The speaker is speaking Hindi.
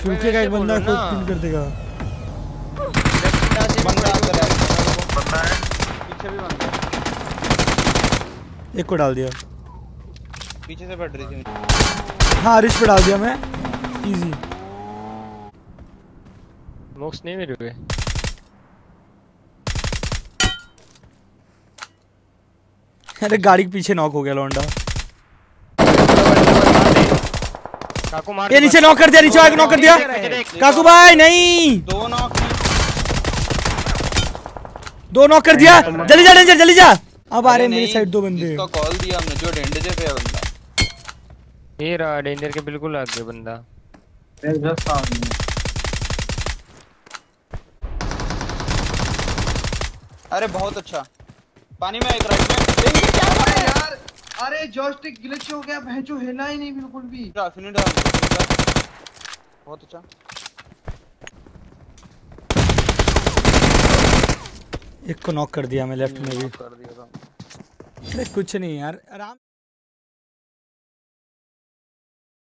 रुकेगा एक बंदा खुद किल कर देगा। बंदा है पीछे भी बंदा है। एक को डाल दिया पीछे से बढ़ रही थी। हाँ रिच पे डाल दिया मैं इजी। मॉक्स नहीं मेरे पे। अरे गाड़ी के पीछे नॉक हो गया लौंडा। काकू मार ये नीचे नॉक कर दिया, नीचे वाले को नॉक कर दिया। काकू भाई नहीं, दो नॉक कर दिया। जल्दी जा डेंजर जल्दी जा। अब आ रहे मेरी साइड दो बंदे। इसका कॉल दिया हमने जो डेंजर पे है बंदा। ये रहा डेंजर के बिल्कुल आगे बंदा। मेरे जस्ट सामने। अरे बहुत अच्छा पानी में एक राइट में। ये क्या हुआ यार? अरे जॉयस्टिक ग्लिच हो गया, भैंचो हिला ही नहीं बिल्कुल भी। बहुत अच्छा। एक को नॉक कर दिया मैं लेफ्ट में भी। कर दिया था। अरे कुछ नहीं यार आराम।